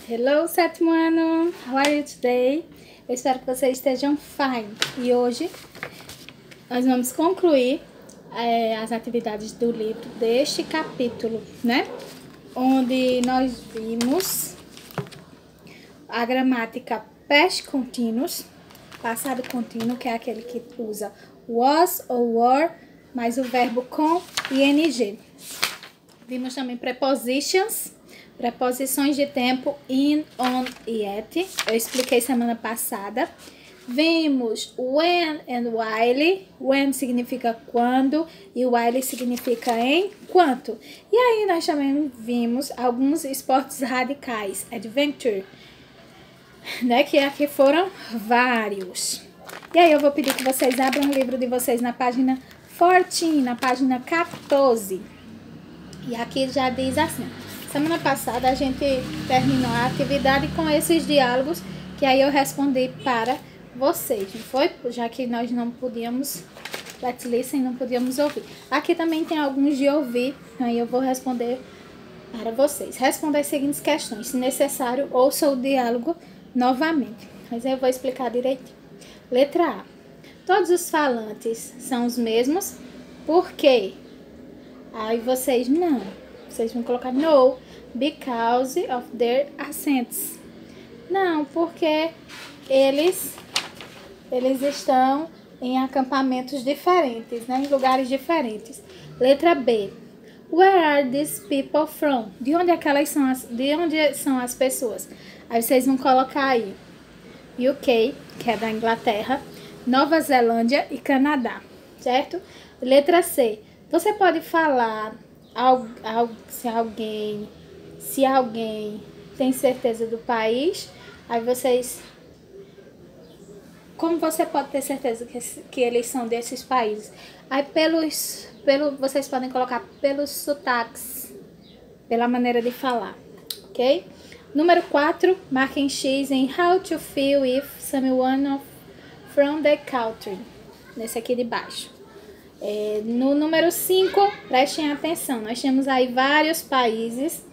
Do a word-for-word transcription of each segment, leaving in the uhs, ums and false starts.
Hello, sétimo ano! How are you today? Eu espero que vocês estejam fine. E hoje nós vamos concluir é, as atividades do livro deste capítulo, né? Onde nós vimos a gramática past continuous, passado contínuo, que é aquele que usa was ou were, mais o verbo com e ing. Vimos também prepositions, preposições de tempo in, on e at. Eu expliquei semana passada. Vimos when and while. When significa quando e while significa enquanto. E aí nós também vimos alguns esportes radicais, adventure, né? Que aqui foram vários. E aí eu vou pedir que vocês abram o livro de vocês na página quatorze, na página quatorze. E aqui já diz assim: semana passada a gente terminou a atividade com esses diálogos que aí eu respondi para vocês, não foi? Já que nós não podíamos, let's listen, não podíamos ouvir. Aqui também tem alguns de ouvir, aí eu vou responder para vocês. Responda as seguintes questões. Se necessário, ouça o diálogo novamente. Mas eu vou explicar direitinho. Letra A. Todos os falantes são os mesmos, por quê? Aí vocês, não. Vocês vão colocar no, because of their accents. Não, porque eles, eles estão em acampamentos diferentes, né? Em lugares diferentes. Letra B. Where are these people from? De onde aquelas são as, de onde são as pessoas? Aí vocês vão colocar aí U K, que é da Inglaterra, Nova Zelândia e Canadá, certo? Letra C. Você pode falar al, al, se alguém, se alguém tem certeza do país, aí vocês, como você pode ter certeza que, que eles são desses países? Aí pelos, pelo, vocês podem colocar pelos sotaques, pela maneira de falar, ok? Número quatro, marquem X em how to feel if someone of, from the country, nesse aqui de baixo. É, no número cinco, prestem atenção, nós temos aí vários países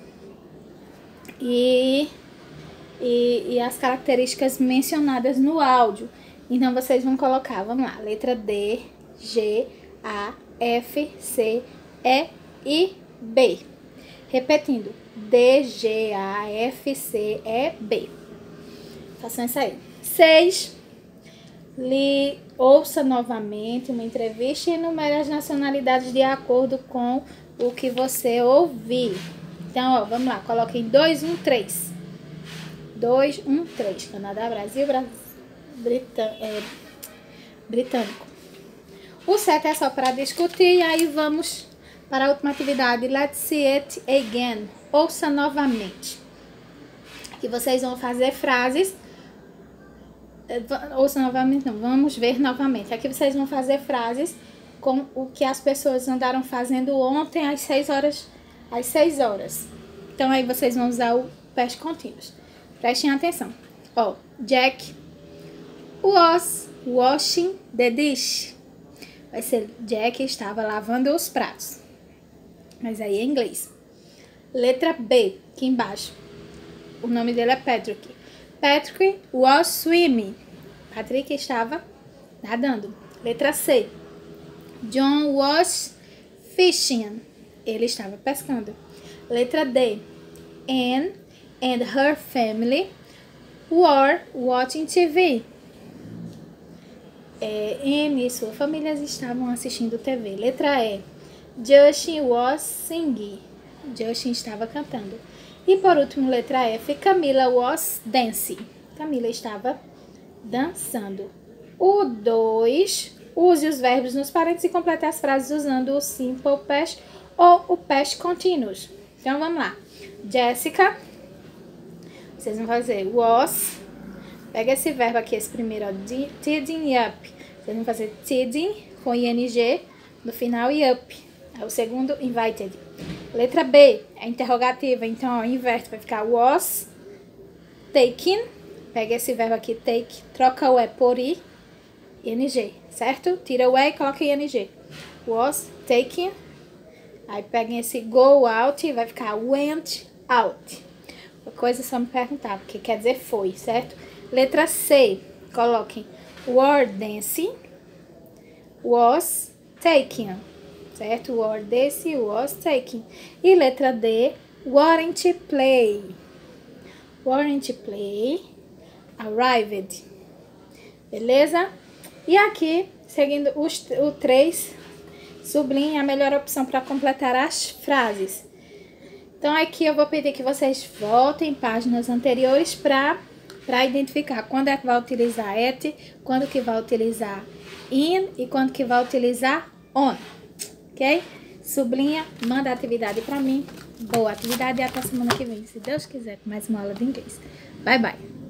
e, e, e as características mencionadas no áudio. Então, vocês vão colocar, vamos lá, letra D, G, A, F, C, E e B. Repetindo, D, G, A, F, C, E, B. Façam isso aí. seis. Li, ouça novamente uma entrevista e enumere as nacionalidades de acordo com o que você ouvir. Então, ó, vamos lá, coloquem dois, um, três. dois, um, três. Canadá, Brasil, Brasil Britân é, britânico. O sete é só para discutir e aí vamos para a última atividade. Let's see it again. Ouça novamente. Aqui vocês vão fazer frases. Ouça novamente, não, vamos ver novamente. Aqui vocês vão fazer frases com o que as pessoas andaram fazendo ontem às seis horas. Às seis horas. Então aí vocês vão usar o past continuous. Prestem atenção. Ó, Jack was washing the dish. Vai ser Jack estava lavando os pratos. Mas aí é em inglês. Letra B, aqui embaixo. O nome dele é Patrick. Patrick was swimming. Patrick estava nadando. Letra C. John was fishing. Ele estava pescando. Letra D. Anne and her family were watching T V. É, Anne e sua família estavam assistindo T V. Letra E. Justin was singing. Justin estava cantando. E por último, letra F, Camila was dancing. Camila estava dançando. O dois, use os verbos nos parênteses e complete as frases usando o simple past ou o past continuous. Então, vamos lá. Jessica, vocês vão fazer was. Pega esse verbo aqui, esse primeiro, ó, tidying up. Vocês vão fazer tidying com ing no final e up. É o segundo, invited. Letra B, é interrogativa, então ó, inverte, vai ficar was taken. Pega esse verbo aqui, take, troca o E por I, ing, certo? Tira o E e coloca ing. Was taken. Aí peguem esse go out e vai ficar went out. coisa é só me perguntar, porque quer dizer foi, certo? Letra C, coloquem were dancing, was taken, certo? Were dancing, was taken. E letra D, weren't play, weren't play, arrived. Beleza? E aqui, seguindo os, o três, sublinhe a melhor opção para completar as frases. Então, aqui eu vou pedir que vocês voltem em páginas anteriores para para identificar quando é que vai utilizar at, quando que vai utilizar in e quando que vai utilizar on. Ok? Sublinha, manda a atividade para mim. Boa atividade e até semana que vem, se Deus quiser, com mais uma aula de inglês. Bye, bye!